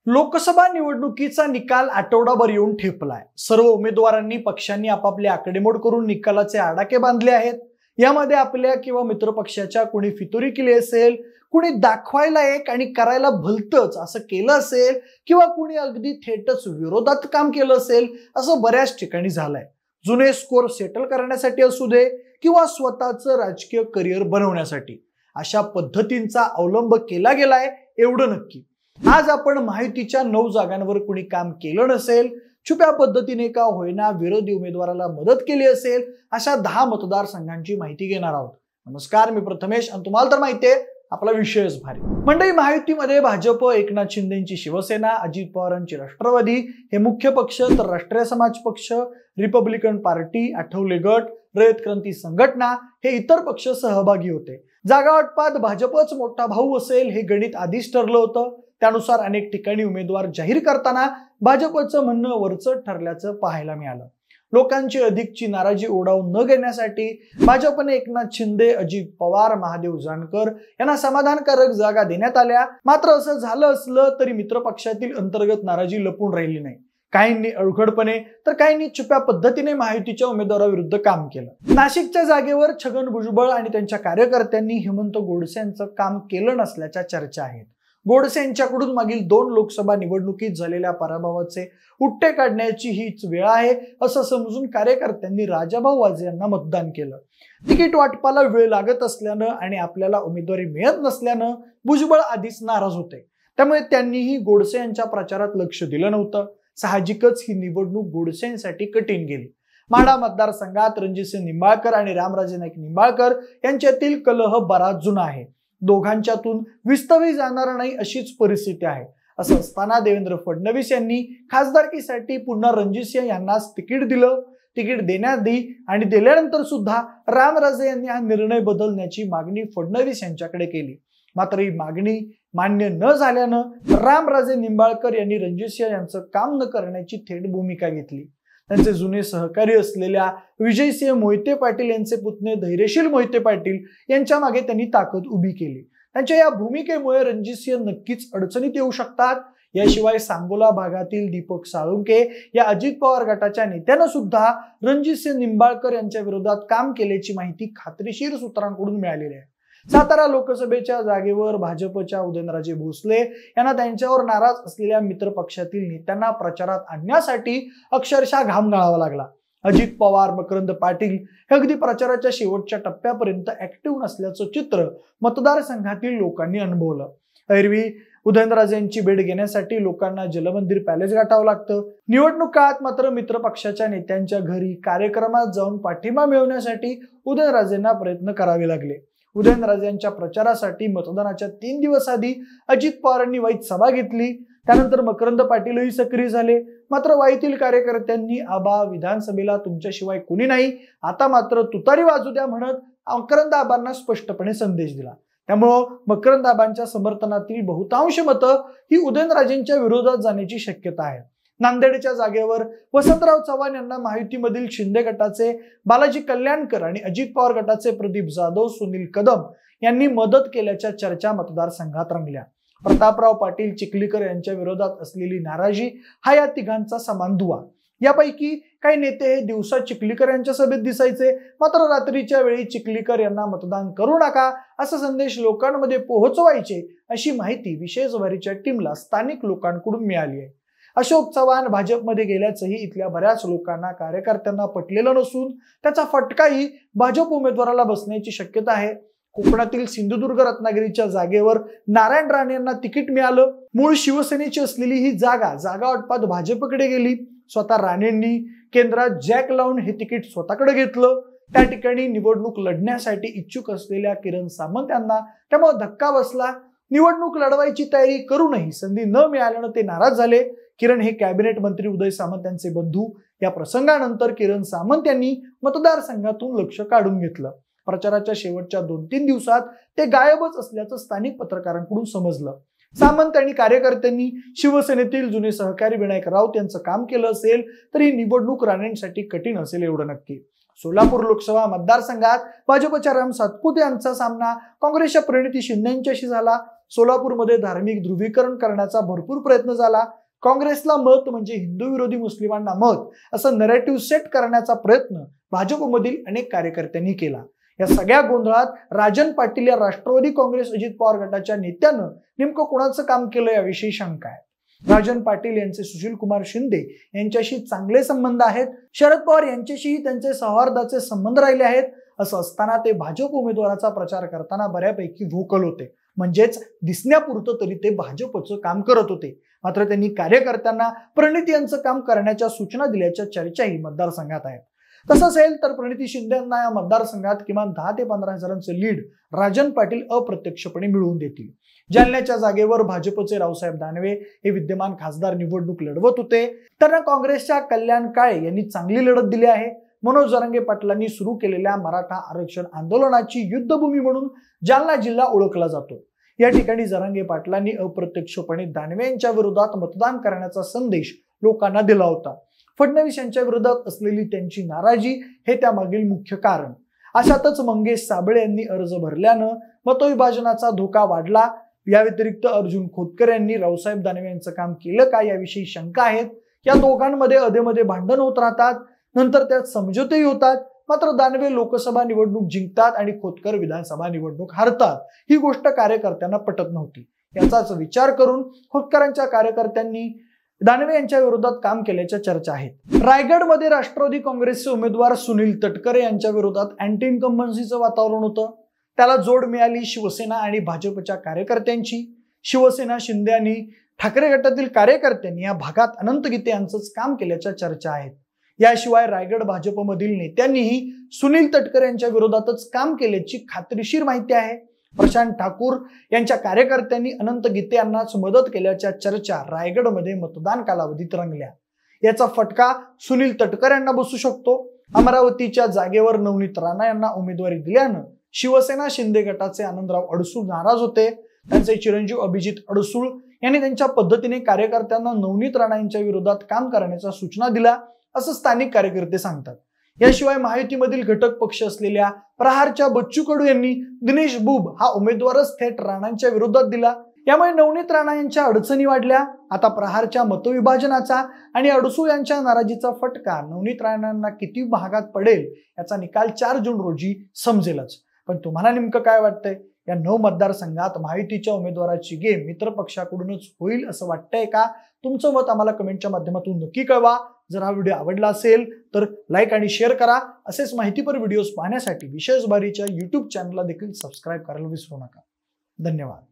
लोकसभा निवडणुकीचा निकाल आठवडाभर येऊन ठेपलाय। सर्व उमेदवारांनी पक्षांनी आपापली आकडेमोड करून निकालाचे आडाखे बांधले आहेत। यामध्ये आपल्या किंवा मित्र पक्षाच्या कोणी फितुरी केली असेल, कुणी दाखवायला एक आणि करायला भलतच असं केलं असेल, किंवा कुणी अगदी थेटच विरोधात काम केलं असेल, असं बऱ्याच ठिकाणी झालंय। जुने स्कोर सेटल करण्यासाठी असू दे किंवा स्वतःचं राजकीय करिअर बनवण्यासाठी अशा पद्धतींचा अवलंब केला गेलाय एवढं नक्की। आज आपण महायुतीच्या 9 जागांवर कुणी काम केलं नसेल, छुप्या पद्धतीने का होईना विरोधी उमेदवाराला मदत केली असेल, अशा 10 मतदारसंघांची माहिती घेणार आहोत। नमस्कार, मी प्रथमेश आणि तुम्हाला तर माहितीये आपला विषयच भारी। मंडळी, महायुतीमध्ये भाजप, एकनाथ शिंदेची शिवसेना, अजित पवारांची राष्ट्रवादी हे मुख्य पक्ष, तर राष्ट्रीय समाज पक्ष, रिपब्लिकन पार्टी, आठवले गट, रयत क्रांती संघटना हे इतर पक्ष सहभागी होते। जागा वाटपात भाजपच मोठा भाऊ असेल हे गणित आधीच ठरलं होतं। त्यानुसार अनेक ठिकाणी उमेदवार जाहीर करताना भाजपचं म्हणणं वरचढ ठरल्याचं पाहायला मिळालं। लोकांची अधिकची नाराजी ओढावून न घेण्यासाठी भाजपने एकनाथ शिंदे, अजित पवार, महादेव जानकर यांना समाधानकारक जागा देण्यात आल्या। मात्र असं झालं असलं तरी मित्र पक्षातील अंतर्गत नाराजी लपून राहिली नाही। काहींनी अवघडपणे तर काहींनी छुप्या पद्धतीने महायुतीच्या उमेदवाराविरुद्ध काम केलं। नाशिकच्या जागेवर छगन भुजबळ आणि त्यांच्या कार्यकर्त्यांनी हेमंत गोडसे यांचं काम केलं नसल्याच्या चर्चा आहेत। गोडसे यांच्याकडून मागील 2 लोकसभा निवडणुकीत झालेल्या पराभवाचे उट्टे काढण्याची हीच वेळ आहे असं समजून कार्यकर्त्यांनी राजाभाऊ वाजे यांना मतदान केलं। तिकीट वाटपाला वेळ लागत असल्यानं आणि आपल्याला उमेदवारी मिळत नसल्यानं भुजबळ आधीच नाराज होते। त्यामुळे त्यांनीही गोडसे यांच्या प्रचारात लक्ष दिलं नव्हतं। साहजिकच ही निवडणूक गोडसे यांसाठी कठीण गेली। माढा मतदारसंघात रणजितसिंह निंबाळकर आणि रामराजे नाईक निंबाळकर यांच्यातील कलह बराच जुना आहे। दोघांच्यातून विस्तवी जाणार नाही अशीच परिस्थिती आहे। असं असताना देवेंद्र फडणवीस यांनी खासदारकीसाठी पुन्हा रणजितसिंह यांनाच तिकीट दिलं। तिकीट देण्याआधी आणि दिल्यानंतर सुद्धा रामराजे यांनी हा निर्णय बदलण्याची मागणी फडणवीस यांच्याकडे केली। मात्र ही मागणी मान्य न झाल्यानं रामराजे निंबाळकर यांनी रणजितसिंह यांचं काम न करण्याची थेट भूमिका घेतली। त्यांचे जुने सहकारी असलेल्या विजयसिंह मोहिते पाटील यांचे पुतणे धैर्यशील मोहिते पाटील यांच्या मागे त्यांनी ताकद उभी केली। त्यांच्या या भूमिकेमुळे रणजितसिंह नक्कीच अडचणीत येऊ शकतात। याशिवाय सांगोला भागातील दीपक साळुंके या अजित पवार गटाच्या नेत्यानं सुद्धा रणजितसिंह निंबाळकर यांच्या विरोधात काम केल्याची माहिती खात्रीशीर सूत्रांकडून मिळालेली आहे। सातारा लोकसभेच्या जागेवर भाजपच्या उदयनराजे भोसले यांना त्यांच्यावर नाराज असलेल्या मित्र पक्षातील नेत्यांना प्रचारात आणण्यासाठी अक्षरशः घाम गाळावा लागला। अजित पवार, मकरंद पाटील हे अगदी प्रचाराच्या शेवटच्या टप्प्यापर्यंत ऍक्टिव्ह नसल्याचं चित्र मतदारसंघातील लोकांनी अनुभवलं। एरवी उदयनराजेंची भेट घेण्यासाठी लोकांना जलमंदिर पॅलेस गाठावं लागतं। निवडणूक काळात मात्र मित्र पक्षाच्या नेत्यांच्या घरी कार्यक्रमात जाऊन पाठिंबा मिळवण्यासाठी उदयनराजेंना प्रयत्न करावे लागले। उदयनराजेंच्या प्रचारासाठी मतदानाच्या 3 दिवस आधी अजित पवारांनी वाईत सभा घेतली। त्यानंतर मकरंद पाटीलही सक्रिय झाले। मात्र वाईतील कार्यकर्त्यांनी आबा, विधानसभेला तुमच्याशिवाय कुणी नाही, आता मात्र तुतारी वाजू द्या म्हणत मकरंद आबांना स्पष्टपणे संदेश दिला। त्यामुळं मकरंद आबांच्या समर्थनातील बहुतांश मतं ही उदयनराजेंच्या विरोधात जाण्याची शक्यता आहे। नांदेडच्या जागेवर वसंतराव चव्हाण यांना महायुतीमधील शिंदे गटाचे बालाजी कल्याणकर आणि अजित पवार गटाचे प्रदीप जाधव, सुनील कदम यांनी मदत केल्याच्या चर्चा मतदारसंघात रंगल्या। प्रतापराव पाटील चिखलीकर यांच्या विरोधात असलेली नाराजी हा या तिघांचा समान दुवा। यापैकी काही नेते हे दिवसा चिखलीकर यांच्या सभेत दिसायचे, मात्र रात्रीच्या वेळी चिखलीकर यांना मतदान करू नका असा संदेश लोकांमध्ये पोहोचवायचे अशी माहिती विशेष वारीच्या टीमला स्थानिक लोकांकडून मिळाली आहे। अशोक चव्हाण भाजपमध्ये गेल्याचंही इथल्या बऱ्याच लोकांना, कार्यकर्त्यांना पटलेलं नसून त्याचा फटकाही भाजप उमेदवाराला बसण्याची शक्यता आहे। कोकणातील सिंधुदुर्ग रत्नागिरीच्या जागेवर नारायण राणे यांना तिकीट मिळालं। मूळ शिवसेनेची असलेली ही जागा वाटपात भाजपकडे गेली। स्वतः राणेंनी केंद्रात जॅक लावून हे तिकीट स्वतःकडे घेतलं। त्या ठिकाणी निवडणूक लढण्यासाठी इच्छुक असलेल्या किरण सामंत यांना त्यामुळे धक्का बसला। निवडणूक लढवायची तयारी करूनही संधी न मिळाल्यानं ते नाराज झाले। किरण हे कॅबिनेट मंत्री उदय सामंत यांचे बंधू। या प्रसंगानंतर किरण सामंत यांनी मतदारसंघातून लक्ष काढून घेतलं। प्रचाराच्या शेवटच्या 2-3 दिवसात ते गायबच असल्याचं स्थानिक पत्रकारांकडून समजलं। सामंत आणि कार्यकर्त्यांनी शिवसेनेतील जुने सहकारी विनायक राऊत यांचं काम केलं असेल तरी निवडणूक राणेंसाठी कठीण असेल एवढं नक्की। सोलापूर लोकसभा मतदारसंघात भाजपच्या राम सातपुते यांचा सामना काँग्रेसच्या प्रणिती शिंदे यांच्याशी झाला। सोलापूरमध्ये धार्मिक ध्रुवीकरण करण्याचा भरपूर प्रयत्न झाला. काँग्रेसला मत म्हणजे हिंदू विरोधी मुस्लिमांना मत असं नरेटिव्ह सेट करण्याचा प्रयत्न भाजपमधील अनेक कार्यकर्त्यांनी केला. या सगळ्या गोंधळात राजन पाटील या राष्ट्रवादी काँग्रेस अजित पवार गटाच्या नेत्यानं नेमकं कोणाचं काम केलं याविषयी शंका आहे. राजन पाटील यांचे सुशील कुमार शिंदे यांच्याशी चांगले संबंध आहेत. शरद पवार यांच्याशीही त्यांचे सौहार्दाचे संबंध राहिले आहेत. असं असताना ते भाजप उमेदवाराचा प्रचार करताना बऱ्यापैकी व्होकल होते, म्हणजेच दिसण्यापुरतं तरी ते भाजपचं काम करत होते. मात्र त्यांनी कार्यकर्त्यांना प्रणिती यांचं काम करण्याच्या सूचना दिल्याच्या चर्चाही मतदारसंघात आहेत. तसं असेल तर प्रणिती शिंदे यांना या मतदारसंघात किमान 10 ते 15 हजारांचं लीड राजन पाटील अप्रत्यक्षपणे मिळवून देतील. जालन्याच्या जागेवर भाजपचे रावसाहेब दानवे हे विद्यमान खासदार निवडणूक लढवत होते, तर काँग्रेसच्या कल्याण काळे यांनी चांगली लढत दिली आहे. मनोज जरांगे पाटलांनी सुरू केलेल्या मराठा आरक्षण आंदोलनाची युद्धभूमी म्हणून जालना जिल्हा ओळखला जातो. या ठिकाणी जरांगे पाटलांनी अप्रत्यक्षपणे दानवे यांच्या विरोधात मतदान करण्याचा संदेश लोकांना दिला होता. फडणवीस यांच्या विरोधात असलेली त्यांची नाराजी हे त्यामागील मुख्य कारण. अशातच मंगेश साबळे यांनी अर्ज भरल्यानं मतविभाजनाचा धोका वाढला. या व्यतिरिक्त अर्जुन खोतकर यांनी रावसाहेब दानवे यांचं काम केलं का याविषयी शंका आहेत. या दोघांमध्ये अधेमध्ये भांडण होत राहतात, नंतर त्यात समझोतेही होतात. मात्र दानवे लोकसभा निवडणूक जिंकतात आणि खोतकर विधानसभा निवडणूक हारतात. ही गोष्ट कार्यकर्त्यांना पटत नव्हती. याचाच विचार करून खोतकरांच्या कार्यकर्त्यांनी दानवे यांच्या विरोधात काम केल्याच्या चर्चा आहेत. रायगडमध्ये राष्ट्रवादी काँग्रेसचे उमेदवार सुनील तटकरे यांच्या विरोधात अँटी इन्कम्बन्सीचं वातावरण होतं. त्याला जोड मिळाली शिवसेना आणि भाजपच्या कार्यकर्त्यांची. शिवसेना, शिंदे आणि ठाकरे गटातील कार्यकर्त्यांनी या भागात अनंत गीते यांचंच काम केल्याच्या चर्चा आहेत. याशिवाय रायगड भाजपमधील नेत्यांनीही सुनील तटकरे यांच्या विरोधातच काम केल्याची खात्रीशीर माहिती आहे. प्रशांत ठाकूर यांच्या कार्यकर्त्यांनी अनंत गीते यांनाच मदत केल्याच्या चर्चा रायगडमध्ये मतदान कालावधीत रंगल्या. याचा फटका सुनील तटकरे यांना बसू शकतो. अमरावतीच्या जागेवर नवनीत राणा यांना उमेदवारी दिल्यानं शिवसेना शिंदे गटाचे आनंदराव अडसूळ नाराज होते. त्यांचे चिरंजीव अभिजित अडसूळ यांनी त्यांच्या पद्धतीने कार्यकर्त्यांना नवनीत राणा यांच्या विरोधात काम करण्याच्या सूचना दिल्या असं स्थानिक कार्यकर्ते सांगतात. याशिवाय महायुतीमधील घटक पक्ष असलेल्या प्रहारच्या बच्चू कडू यांनी दिनेश बुब हा उमेदवारच थेट राणांच्या विरोधात दिला. यामुळे नवनीत राणा यांच्या अडचणी वाढल्या. आता प्रहारच्या मतविभाजनाचा आणि अडसूळ यांच्या नाराजीचा फटका नवनीत राणांना किती भागात पडेल याचा निकाल 4 जून रोजी समजेलच. पण तुम्हाला नेमकं काय वाटतंय? या 9 मतदारसंघात महायुतीच्या उमेदवाराची गेम मित्र पक्षाकडूनच होईल असं वाटतंय का? तुमचं मत आम्हाला कमेंटच्या माध्यमातून नक्की कळवा. जर हा व्हिडिओ आवडला असेल तर लाईक आणि शेअर करा. असेच माहितीपर व्हिडिओज पाहण्यासाठी विशेष बारीच्या YouTube चॅनलला देखील सबस्क्राईब करायला विसरू नका. धन्यवाद.